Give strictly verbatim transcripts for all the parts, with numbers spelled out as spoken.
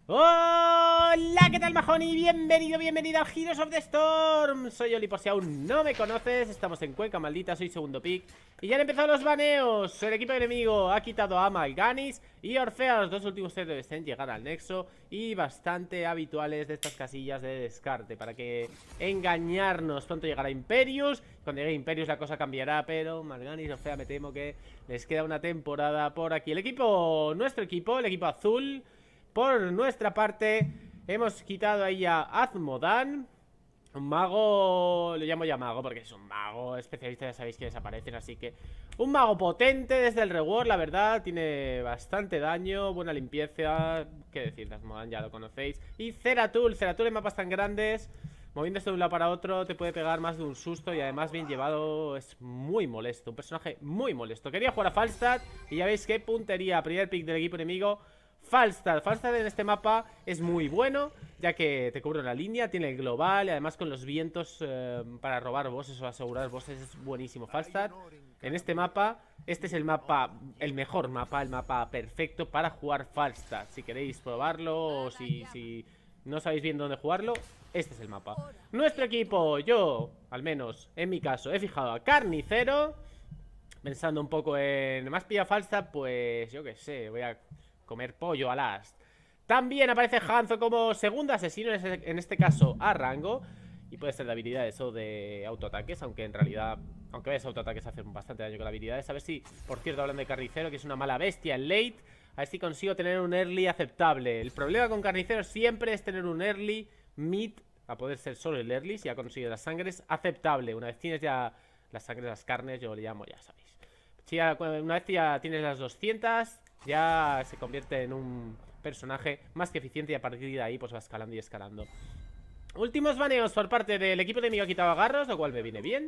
Hola, ¿qué tal, majón? Y bienvenido, bienvenido al Heroes of the Storm. Soy Oli, por si aún no me conoces. Estamos en Cuenca Maldita, soy segundo pick. Y ya han empezado los baneos. El equipo enemigo ha quitado a Mal'Ganis y Orfea. Los dos últimos héroes en llegar al nexo y bastante habituales de estas casillas de descarte, para que engañarnos. Pronto llegará Imperius. Cuando llegue Imperius la cosa cambiará, pero Mal'Ganis y Orfea me temo que les queda una temporada por aquí. El equipo, nuestro equipo, el equipo azul, por nuestra parte, hemos quitado ahí a Azmodan, un mago, lo llamo ya mago porque es un mago especialista, ya sabéis que desaparecen, así que un mago potente desde el reward, la verdad, tiene bastante daño, buena limpieza, qué decir, Azmodan ya lo conocéis. Y Zeratul, Zeratul en mapas tan grandes, moviéndose de un lado para otro, te puede pegar más de un susto y además bien llevado, es muy molesto, un personaje muy molesto. Quería jugar a Falstad y ya veis qué puntería, primer pick del equipo enemigo. Falstad, Falstad en este mapa es muy bueno, ya que te cubre la línea, tiene el global y además con los vientos eh, para robar bosses o asegurar bosses es buenísimo Falstad. En este mapa, este es el mapa, el mejor mapa, el mapa perfecto para jugar Falstad. Si queréis probarlo o si, si no sabéis bien dónde jugarlo, este es el mapa. Nuestro equipo, yo, al menos en mi caso, he fijado a Carnicero, pensando un poco en más pilla Falstad, pues yo que sé, voy a comer pollo a last. También aparece Hanzo como segundo asesino, en este caso a rango, y puede ser de habilidades o de autoataques, aunque en realidad, aunque vayas a autoataques, hacen bastante daño con habilidades. A ver si, por cierto, hablando de Carnicero, que es una mala bestia en late, a ver si consigo tener un early aceptable. El problema con Carnicero siempre es tener un early mid, a poder ser solo el early, si ya consigues las sangres, aceptable. Una vez tienes ya las sangres, las carnes, yo le llamo, ya sabéis. Si ya, una vez ya tienes las doscientas, ya se convierte en un personaje más que eficiente y a partir de ahí pues va escalando y escalando. Últimos baneos por parte del equipo enemigo, ha quitado a Garros, lo cual me viene bien.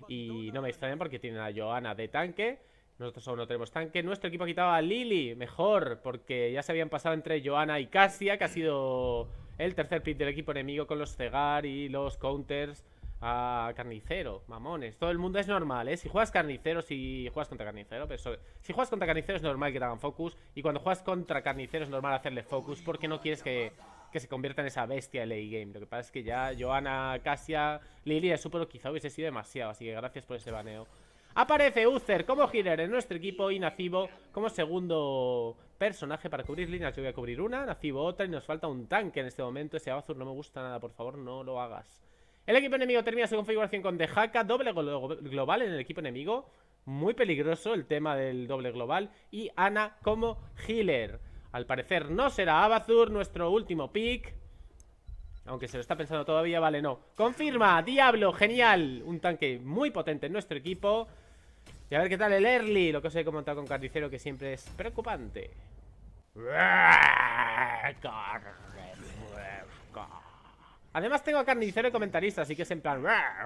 Y no me extraña porque tienen a Johanna de tanque. Nosotros aún no tenemos tanque. Nuestro equipo ha quitado a Lily, mejor, porque ya se habían pasado entre Johanna y Cassia, que ha sido el tercer pick del equipo enemigo con los cegar y los counters a Carnicero, mamones. Todo el mundo es normal, ¿eh? Si juegas Carnicero, si juegas contra Carnicero, pero sobre... si juegas contra Carnicero es normal que te hagan focus. Y cuando juegas contra Carnicero es normal hacerle focus, porque no quieres que, que se convierta en esa bestia de late game. Lo que pasa es que ya Johanna, Cassia, Lily, el super quizá hubiese sido demasiado. Así que gracias por ese baneo. Aparece Uther como healer en nuestro equipo y Nacibo como segundo personaje para cubrir líneas. Yo voy a cubrir una, Nacibo otra y nos falta un tanque en este momento. Ese Abazur no me gusta nada, por favor no lo hagas. El equipo enemigo termina su configuración con Dehaka, doble global en el equipo enemigo. Muy peligroso el tema del doble global. Y Ana como healer. Al parecer no será Abazur nuestro último pick, aunque se lo está pensando todavía, vale, no. Confirma, Diablo, genial. Un tanque muy potente en nuestro equipo. Y a ver qué tal el early. Lo que os he comentado con Carnicero, que siempre es preocupante. Además tengo a Carnicero y comentarista, así que es en plan...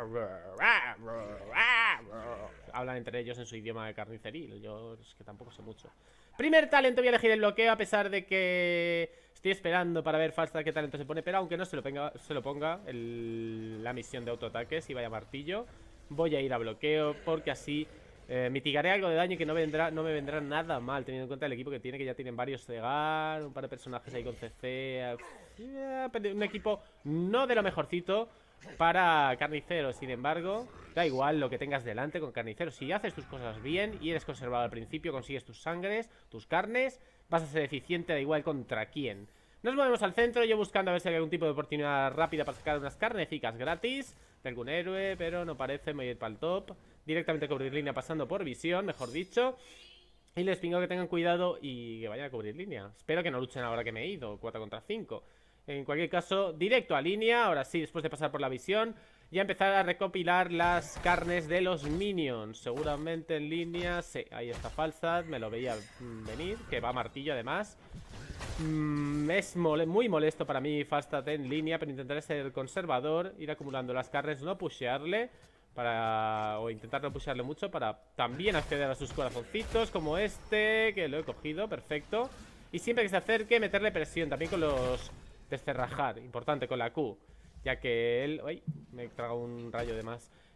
hablan entre ellos en su idioma de carniceril. Yo es que tampoco sé mucho. Primer talento, voy a elegir el bloqueo, a pesar de que estoy esperando para ver Falstad qué talento se pone. Pero aunque no se lo ponga, se lo ponga el, la misión de autoataques y vaya martillo, voy a ir a bloqueo, porque así eh, mitigaré algo de daño que no, vendrá, no me vendrá nada mal, teniendo en cuenta el equipo que tiene, que ya tienen varios cegar, un par de personajes ahí con C C. Un equipo no de lo mejorcito para Carnicero. Sin embargo, da igual lo que tengas delante con Carnicero. Si haces tus cosas bien y eres conservado al principio, consigues tus sangres, tus carnes, vas a ser eficiente, da igual contra quién. Nos movemos al centro, yo buscando a ver si hay algún tipo de oportunidad rápida para sacar unas carnecicas gratis de algún héroe, pero no parece. Me voy a ir para el top, directamente a cubrir línea pasando por visión, mejor dicho. Y les pingo que tengan cuidado y que vayan a cubrir línea. Espero que no luchen ahora que me he ido, cuatro contra cinco. En cualquier caso, directo a línea. Ahora sí, después de pasar por la visión, ya empezar a recopilar las carnes de los minions. Seguramente en línea, sí, ahí está Falstad, me lo veía venir, que va a martillo además. mm, Es mole muy molesto para mí Falstad en línea, pero intentaré ser conservador, ir acumulando las carnes, no pushearle para, o intentar no pushearle mucho, para también acceder a sus corazoncitos, como este, que lo he cogido, perfecto. Y siempre que se acerque, meterle presión, también con los... descerrajar, importante con la Q, ya que él... ¡Ay! Me he tragado un rayo de más.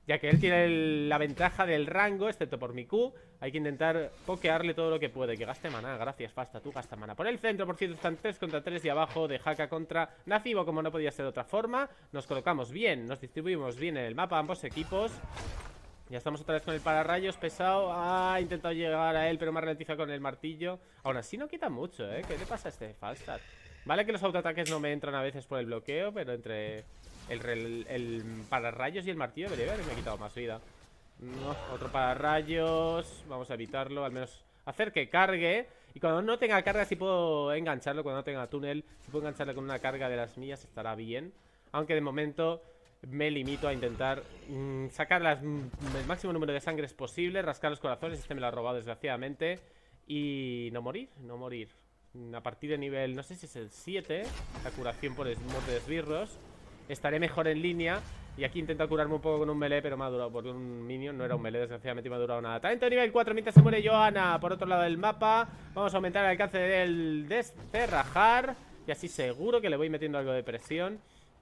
ya que él tiene el, la ventaja del rango, excepto por mi Q. Hay que intentar pokearle todo lo que puede. Que gaste maná, gracias, Fasta, tú gasta maná. Por el centro, por cierto, están tres contra tres. Y abajo de Haka contra Nacibo, como no podía ser de otra forma. Nos colocamos bien, nos distribuimos bien en el mapa ambos equipos. Ya estamos otra vez con el pararrayos pesado. Ah, he intentado llegar a él, pero me ha ralentizado con el martillo. Aún así no quita mucho, ¿eh? ¿Qué le pasa a este Falstad? Vale que los autoataques no me entran a veces por el bloqueo, pero entre el, el, el pararrayos y el martillo debería haberme quitado más vida. No, otro pararrayos. Vamos a evitarlo, al menos hacer que cargue. Y cuando no tenga carga, si puedo engancharlo. Cuando no tenga túnel, si puedo engancharle con una carga de las mías, estará bien. Aunque de momento me limito a intentar mmm, sacar las, mmm, el máximo número de sangres posible, rascar los corazones. Este me lo ha robado desgraciadamente. Y no morir, no morir. A partir de nivel, no sé si es el siete, la curación por muerte de esbirros, estaré mejor en línea. Y aquí intento curarme un poco con un melee, pero me ha durado por un minion. No era un melee, desgraciadamente, y me ha durado nada. Talento de nivel cuatro mientras se muere Johanna por otro lado del mapa. Vamos a aumentar el alcance del descerrajar. Y así seguro que le voy metiendo algo de presión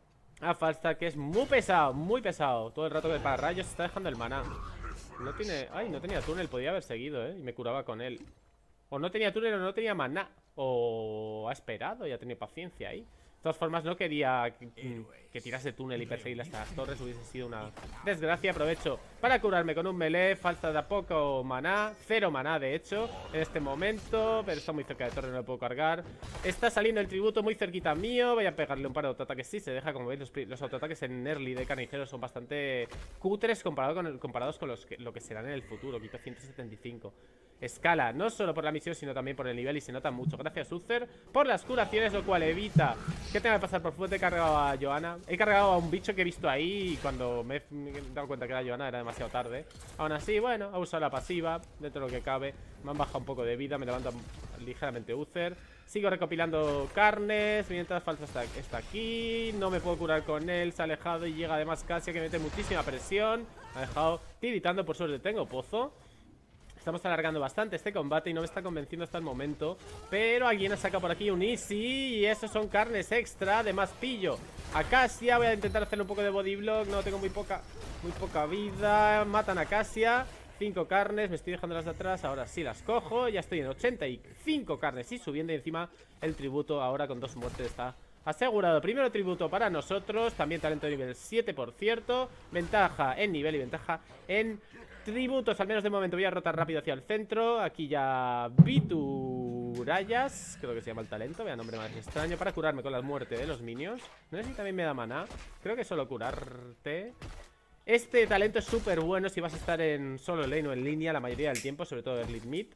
a Falstad, que es muy pesado, muy pesado. Todo el rato que para rayos está dejando el maná. No tiene... Ay, no tenía túnel, podía haber seguido, ¿eh? Y me curaba con él. O no tenía túnel o no tenía maná. O ha esperado y ha tenido paciencia ahí. De todas formas, no quería que, que tirase túnel y perseguirle hasta las torres. Hubiese sido una desgracia. Aprovecho para curarme con un melee. Falta de poco maná. Cero maná, de hecho, en este momento. Pero está muy cerca de torre, no lo puedo cargar. Está saliendo el tributo muy cerquita mío. Voy a pegarle un par de autoataques. Sí, se deja. Como veis, los, los autoataques en early de carniceros son bastante cutres comparado con el, comparados con los que, lo que serán en el futuro. Quito ciento setenta y cinco. Escala, no solo por la misión, sino también por el nivel. Y se nota mucho. Gracias, Uther, por las curaciones, lo cual evita que tenga que pasar por fuerte. He cargado a Johanna. He cargado a un bicho que he visto ahí. Y cuando me he dado cuenta que era Johanna era demasiado tarde. Aún así, bueno, he usado la pasiva. Dentro de lo que cabe. Me han bajado un poco de vida. Me levanta ligeramente Uther. Sigo recopilando carnes. Mientras Falsa está, está aquí. No me puedo curar con él. Se ha alejado y llega además Cassia, que mete muchísima presión. Me ha dejado tiritando. Por suerte tengo pozo. Estamos alargando bastante este combate y no me está convenciendo hasta el momento. Pero alguien ha sacado por aquí un easy. Y esos son carnes extra. Además pillo a Cassia. Voy a intentar hacerle un poco de body block. No, tengo muy poca, muy poca vida. Matan a Cassia. Cinco carnes, me estoy dejando las de atrás. Ahora sí las cojo, ya estoy en ochenta y cinco carnes y subiendo. Y encima el tributo ahora con dos muertes está asegurado. Primero tributo para nosotros. También talento de nivel siete, por cierto. Ventaja en nivel y ventaja en tributos, al menos de momento. Voy a rotar rápido hacia el centro. Aquí ya Viturayas, creo que se llama el talento. Vea nombre más extraño. Para curarme con la muerte de los minions. No sé si también me da maná. Creo que solo curarte. Este talento es súper bueno si vas a estar en solo lane o en línea la mayoría del tiempo, sobre todo early mid.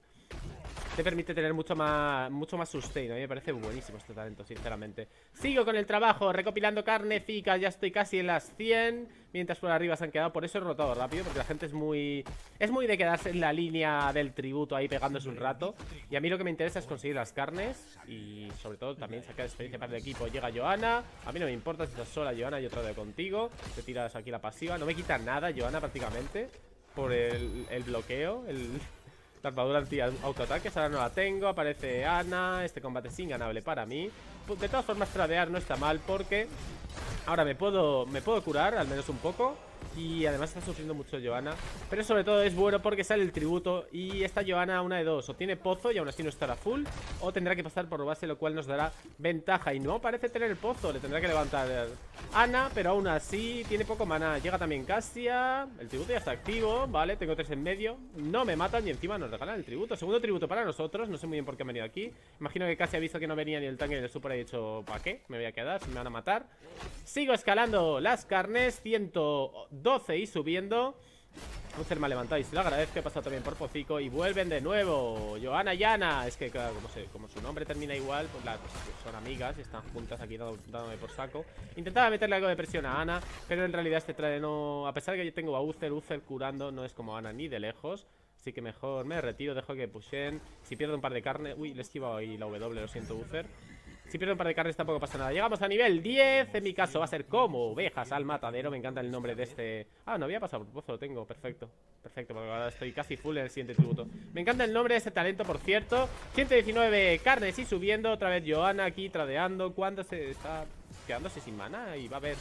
Te permite tener mucho más, mucho más sustain. A mí me parece buenísimo este talento, sinceramente. Sigo con el trabajo, recopilando carnecicas. Ya estoy casi en las cien. Mientras por arriba se han quedado. Por eso he rotado rápido, porque la gente es muy... Es muy de quedarse en la línea del tributo ahí pegándose un rato. Y a mí lo que me interesa es conseguir las carnes. Y sobre todo también sacar experiencia para el equipo. Llega Johanna. A mí no me importa si estás sola, Johanna. Yo trato contigo. Te tiras aquí la pasiva. No me quita nada, Johanna, prácticamente. Por el, el bloqueo. El... La armadura anti-autoataques, ahora no la tengo. Aparece Ana, este combate es inganable para mí. De todas formas, tradear no está mal porque ahora me puedo, me puedo curar, al menos un poco. Y además está sufriendo mucho Johanna. Pero sobre todo es bueno porque sale el tributo. Y esta Johanna una de dos, o tiene pozo y aún así no estará full, o tendrá que pasar por base, lo cual nos dará ventaja. Y no parece tener el pozo, le tendrá que levantar Ana, pero aún así tiene poco maná. Llega también Cassia, el tributo ya está activo. Vale, tengo tres en medio. No me matan y encima nos regalan el tributo. Segundo tributo para nosotros, no sé muy bien por qué han venido aquí. Imagino que Cassia ha visto que no venía ni el tanque ni el super. Ha dicho, ¿para qué? Me voy a quedar, si me van a matar. Sigo escalando las carnes, ciento doce y subiendo. Uther me ha levantado y se lo agradezco. He pasado también por Pocico y vuelven de nuevo Johanna y Ana. Es que claro, como, se, como su nombre termina igual, pues, la, pues son amigas y están juntas aquí dando, dándome por saco. Intentaba meterle algo de presión a Ana, pero en realidad este trae no... A pesar de que yo tengo a Uther, Uther curando no es como Ana ni de lejos. Así que mejor me retiro, dejo que pushen. Si pierdo un par de carne... Uy, le he esquivado ahí la W, lo siento, Uther. Si pierdo un par de carnes tampoco pasa nada. Llegamos a nivel diez. En mi caso va a ser como ovejas al matadero. Me encanta el nombre de este... Ah, no había pasado por pozo, lo tengo. Perfecto. Perfecto, porque ahora estoy casi full en el siguiente tributo. Me encanta el nombre de este talento, por cierto. ciento diecinueve carnes y subiendo. Otra vez Johanna aquí tradeando. ¿Cuándo se está quedándose sin mana? Y va a haber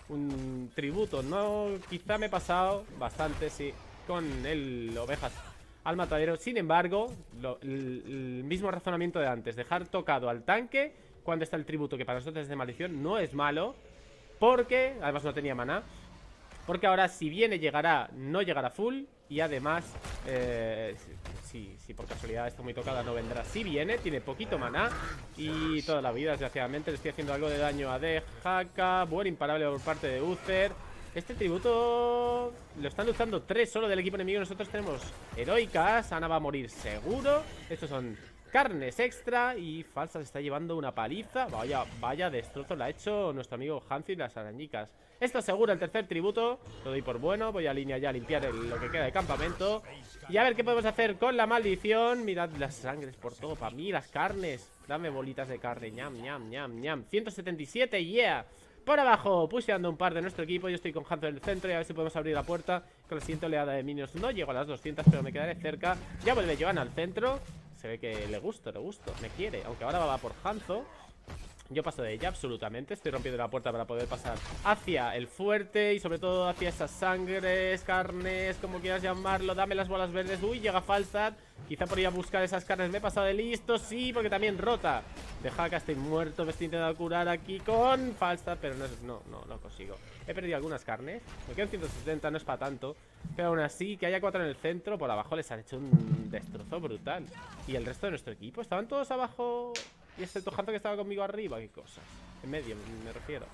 un tributo. No, quizá me he pasado bastante, sí, con el ovejas al matadero. Sin embargo, lo, el, el mismo razonamiento de antes. Dejar tocado al tanque cuando está el tributo, que para nosotros es de maldición, no es malo. Porque, además no tenía maná. Porque ahora si viene llegará, no llegará full. Y además, eh, si, si por casualidad está muy tocada no vendrá. Si viene, tiene poquito maná. Y toda la vida, desgraciadamente, le estoy haciendo algo de daño a Dehaka. Buen imparable por parte de Uther. Este tributo lo están luchando tres solo del equipo enemigo. Nosotros tenemos heroicas. Ana va a morir seguro. Estos son carnes extra. Y Falsa se está llevando una paliza. Vaya, vaya destrozo le ha hecho nuestro amigo Hanzo y las arañicas. Esto seguro el tercer tributo. Lo doy por bueno. Voy a línea ya a limpiar el, lo que queda de campamento. Y a ver qué podemos hacer con la maldición. Mirad las sangres por todo. Para mí las carnes. Dame bolitas de carne. Ñam, ñam, ñam, ñam. ciento setenta y siete, yeah. Por abajo, pusheando un par de nuestro equipo. Yo estoy con Hanzo en el centro y a ver si podemos abrir la puerta. Con la siguiente oleada de minions no llego a las doscientas, pero me quedaré cerca. Ya vuelve Johanna al centro. Se ve que le gusto, le gusto, me quiere. Aunque ahora va por Hanzo. Yo paso de ella absolutamente. Estoy rompiendo la puerta para poder pasar hacia el fuerte. Y sobre todo hacia esas sangres, carnes, como quieras llamarlo. Dame las bolas verdes. Uy, llega Falstad. Quizá por ir a buscar esas carnes me he pasado de listo. Sí, porque también rota. Dehaka, estoy muerto. Me estoy intentando curar aquí con Falstad, pero no, no, no, no consigo. He perdido algunas carnes. Me quedan ciento setenta, no es para tanto. Pero aún así, que haya cuatro en el centro. Por abajo les han hecho un destrozo brutal. Y el resto de nuestro equipo, estaban todos abajo. Y este Hanzo que estaba conmigo arriba, qué cosas. En medio, me refiero.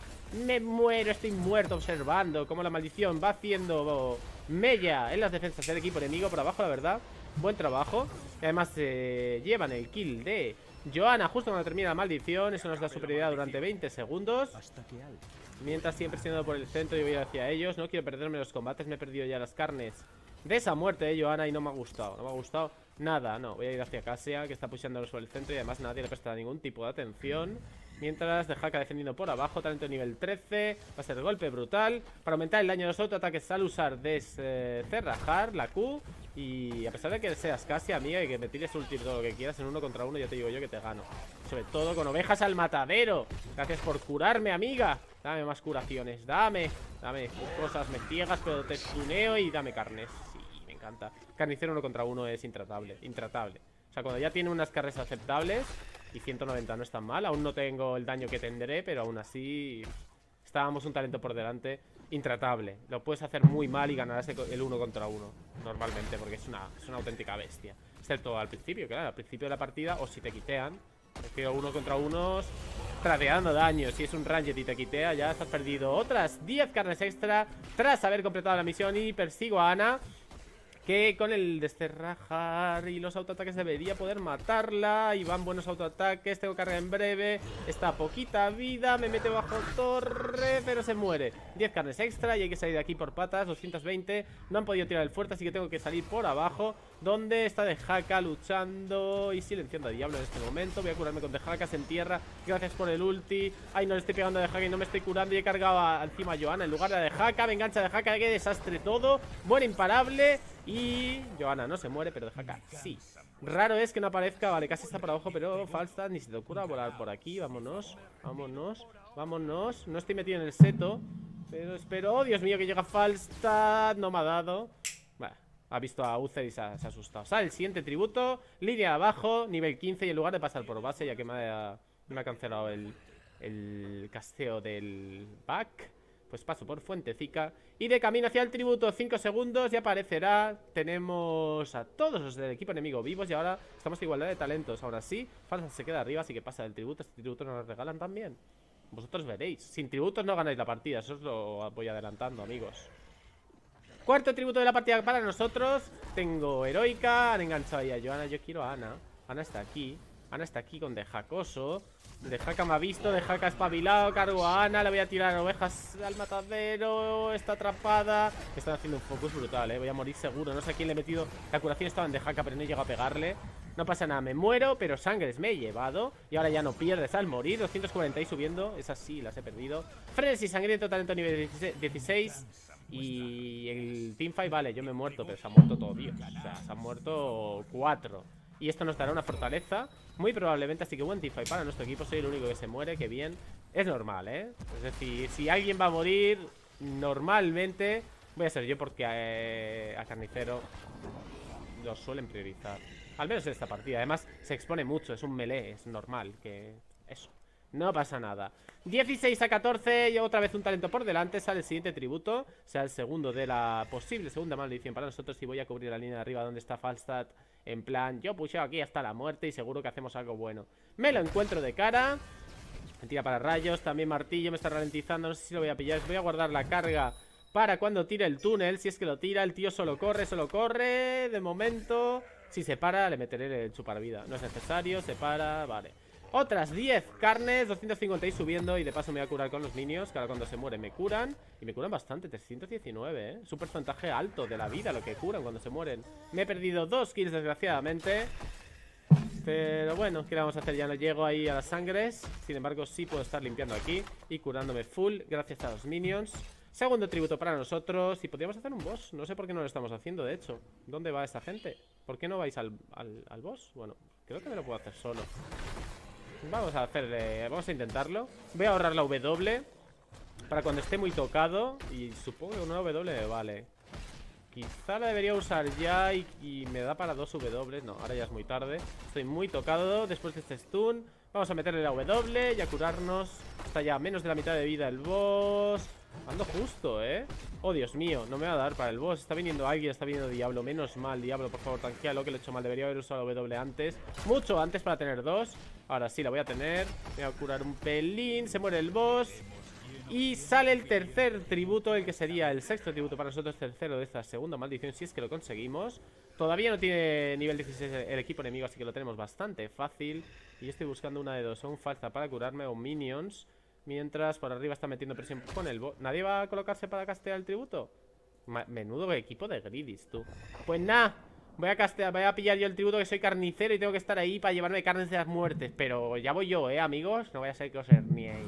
Me muero, estoy muerto observando cómo la maldición va haciendo mella en las defensas del equipo enemigo. Por abajo, la verdad, buen trabajo. Y además eh, llevan el kill de Johanna justo cuando termina la maldición. Eso nos da superioridad durante veinte segundos. Mientras sigue presionado por el centro y voy hacia ellos. No quiero perderme los combates, me he perdido ya las carnes de esa muerte de Johanna y no me ha gustado. No me ha gustado nada, no. Voy a ir hacia Cassia, que está pusheándonos por el centro. Y además nadie le presta ningún tipo de atención. Mientras Dehaka defendiendo por abajo. Talento nivel trece. Va a ser el golpe brutal para aumentar el daño de los autoataques al usar descerrajar la Q. Y a pesar de que seas Cassia, amiga, y que me tires ulti todo lo que quieras en uno contra uno, ya te digo yo que te gano. Sobre todo con ovejas al matadero. Gracias por curarme, amiga. Dame más curaciones, dame. Dame cosas, me ciegas, pero te tuneo y dame carnes. Sí, me encanta. Carnicero uno contra uno es intratable, intratable. O sea, cuando ya tiene unas carnes aceptables. Y ciento noventa no es tan mal. Aún no tengo el daño que tendré, pero aún así estábamos un talento por delante intratable. Lo puedes hacer muy mal y ganarás el uno contra uno normalmente, porque es una, es una auténtica bestia. Excepto al principio, claro, al principio de la partida. O si te quitean. Prefiero uno contra unos tradeando daño. Si es un ranged y te quitea, ya estás perdido. Otras diez carnes extra tras haber completado la misión. Y persigo a Ana, que con el desterrajar y los autoataques debería poder matarla. Y van buenos autoataques, tengo carga en breve. Está a poquita vida, me mete bajo torre, pero se muere. Diez carnes extra y hay que salir de aquí por patas. Doscientos veinte, no han podido tirar el fuerte, así que tengo que salir por abajo, donde está Dehaka luchando y silenciando a Diablo en este momento. Voy a curarme con Dehaka, se entierra. Gracias por el ulti. Ay, no le estoy pegando a Dehaka y no me estoy curando. Y he cargado a, encima a Johanna en lugar de a Dehaka. Me engancha a Dehaka, qué desastre todo. Buen imparable. Y Johanna no se muere, pero Dehaka sí. Raro es que no aparezca. Vale, casi está por abajo, pero Falstad ni se te ocurra volar por aquí. Vámonos, vámonos, vámonos. No estoy metido en el seto, pero espero. Oh, Dios mío, que llega Falstad. No me ha dado. Vale, ha visto a Uther y se ha, se ha asustado. Sale el siguiente tributo, línea de abajo, nivel quince. Y en lugar de pasar por base, ya que me ha, me ha cancelado el, el casteo del back, pues paso por Fuentecica y de camino hacia el tributo. Cinco segundos y aparecerá. Tenemos a todos los del equipo enemigo vivos. Y ahora estamos a igualdad de talentos. Ahora sí, Falsa se queda arriba, así que pasa del tributo. Este tributo nos lo regalan también. Vosotros veréis. Sin tributos no ganáis la partida. Eso os lo voy adelantando, amigos. Cuarto tributo de la partida para nosotros. Tengo heroica. Han enganchado ahí a Johanna. Yo quiero a Ana. Ana está aquí. Ana está aquí con Dehacoso. Dehaka me ha visto, Dehaka espabilado. Cargo a Ana, le voy a tirar ovejas al matadero. Está atrapada. Están haciendo un focus brutal, eh. Voy a morir seguro, no sé a quién le he metido. La curación estaba en Dehaka, pero no he llegado a pegarle. No pasa nada, me muero, pero sangres me he llevado. Y ahora ya no pierdes al morir. Doscientos cuarenta y subiendo, esas sí las he perdido. Frenesí sangriento, talento nivel dieciséis. Y el teamfight, vale, yo me he muerto, pero se han muerto todos, tío. O sea, se han muerto cuatro. Y esto nos dará una fortaleza, muy probablemente. Así que buen teamfight para nuestro equipo. Soy el único que se muere, que bien. Es normal, ¿eh? Es decir, si alguien va a morir, normalmente voy a ser yo, porque eh, a Carnicero lo suelen priorizar. Al menos en esta partida. Además, se expone mucho, es un melee, es normal que... Eso, no pasa nada. Dieciséis a catorce, y otra vez un talento por delante. Sale el siguiente tributo, sea el segundo de la posible segunda maldición para nosotros. Y voy a cubrir la línea de arriba donde está Falstad. En plan, yo pusheo aquí hasta la muerte y seguro que hacemos algo bueno. Me lo encuentro de cara. Me tira para rayos, también martillo, me está ralentizando. No sé si lo voy a pillar, voy a guardar la carga para cuando tire el túnel. Si es que lo tira, el tío solo corre, solo corre. De momento, si se para, le meteré el chupar vida. No es necesario, se para, vale. Otras diez carnes, doscientos cincuenta y subiendo. Y de paso me voy a curar con los minions, que ahora cuando se mueren me curan. Y me curan bastante, trescientos diecinueve, ¿eh? Es un porcentaje alto de la vida lo que curan cuando se mueren. Me he perdido dos kills desgraciadamente. Pero bueno, ¿qué le vamos a hacer? Ya no llego ahí a las sangres. Sin embargo, sí puedo estar limpiando aquí y curándome full gracias a los minions. Segundo tributo para nosotros. Y podríamos hacer un boss. No sé por qué no lo estamos haciendo, de hecho. ¿Dónde va esta gente? ¿Por qué no vais al, al, al boss? Bueno, creo que me lo puedo hacer solo. Vamos a hacerle... Vamos a intentarlo. Voy a ahorrar la W para cuando esté muy tocado. Y supongo que una W vale. Quizá la debería usar ya y, y me da para dos W. No, ahora ya es muy tarde. Estoy muy tocado después de este stun. Vamos a meterle la W y a curarnos. Está ya a menos de la mitad de vida el boss. Ando justo, ¿eh? Oh, Dios mío, no me va a dar para el boss. Está viniendo alguien, está viniendo Diablo. Menos mal, Diablo, por favor, tanquealo, que lo he hecho mal. Debería haber usado la W antes. Mucho antes para tener dos. Ahora sí, la voy a tener. Voy a curar un pelín. Se muere el boss. Y sale el tercer tributo, el que sería el sexto tributo para nosotros, tercero de esta segunda maldición, si es que lo conseguimos. Todavía no tiene nivel dieciséis el equipo enemigo, así que lo tenemos bastante fácil. Y estoy buscando una de dos, o un falsa para curarme o minions. Mientras por arriba está metiendo presión con el bot. ¿Nadie va a colocarse para castear el tributo? Ma Menudo equipo de greedies, tú. Pues nada, voy a castear, voy a pillar yo el tributo, que soy carnicero y tengo que estar ahí para llevarme carnes de las muertes. Pero ya voy yo, eh, amigos. No vaya a ser que os herniéis.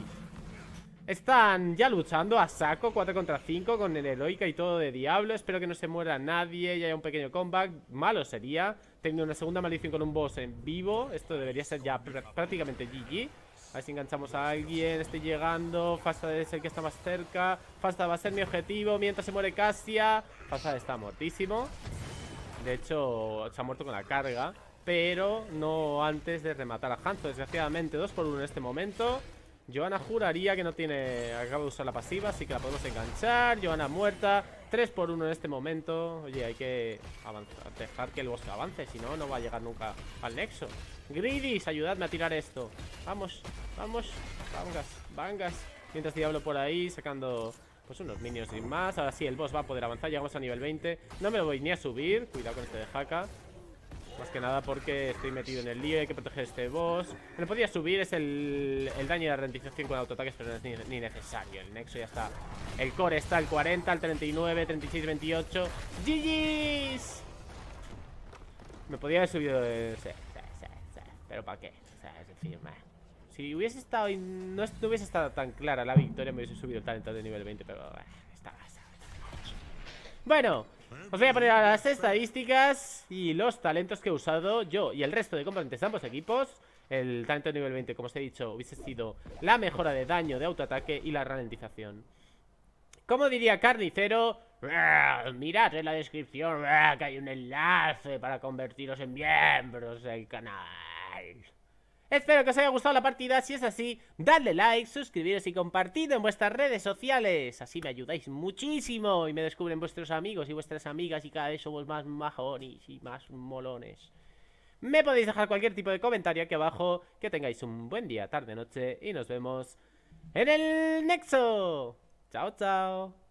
Están ya luchando a saco, cuatro contra cinco, con el heroica y todo de Diablo. Espero que no se muera nadie y haya un pequeño comeback. Malo sería tener una segunda maldición con un boss en vivo. Esto debería ser ya pr prácticamente G G. A ver si enganchamos a alguien. Estoy llegando. Falstad es el que está más cerca. Falstad va a ser mi objetivo mientras se muere Cassia. Falstad está muertísimo. De hecho, se ha muerto con la carga, pero no antes de rematar a Hanzo. Desgraciadamente, dos por uno en este momento. Johanna juraría que no tiene... Acaba de usar la pasiva, así que la podemos enganchar. Johanna muerta, tres por uno en este momento. Oye, hay que avanzar, dejar que el boss avance, si no, no va a llegar nunca al nexo. Greedies, ayudadme a tirar esto. Vamos, vamos, vangas, vangas. Mientras Diablo por ahí, sacando pues unos minions sin más. Ahora sí, el boss va a poder avanzar, llegamos a nivel veinte. No me lo voy ni a subir, cuidado con este de Haka. Más que nada porque estoy metido en el lío, hay que proteger este boss. Me lo podía subir, es el, el daño de la ralentización con autoataques, pero no es ni, ni necesario. El nexo ya está. El core está al cuarenta, al treinta y nueve, treinta y seis, veintiocho. ¡G G's! Me podía haber subido de... Sí, sí, sí, sí. Pero ¿para qué? O sea, es decir, meh. Si hubiese estado... No, no hubiese estado tan clara la victoria, me hubiese subido el talento de nivel veinte, pero... Eh, estaba, estaba, estaba. Bueno, os voy a poner a las estadísticas y los talentos que he usado yo y el resto de componentes de ambos equipos. El talento de nivel veinte, como os he dicho, hubiese sido la mejora de daño de autoataque y la ralentización. Como diría Carnicero, mirad en la descripción que hay un enlace para convertiros en miembros del canal. Espero que os haya gustado la partida. Si es así, dadle like, suscribiros y compartid en vuestras redes sociales. Así me ayudáis muchísimo y me descubren vuestros amigos y vuestras amigas y cada vez somos más majones y más molones. Me podéis dejar cualquier tipo de comentario aquí abajo. Que tengáis un buen día, tarde, noche y nos vemos en el Nexo. Chao, chao.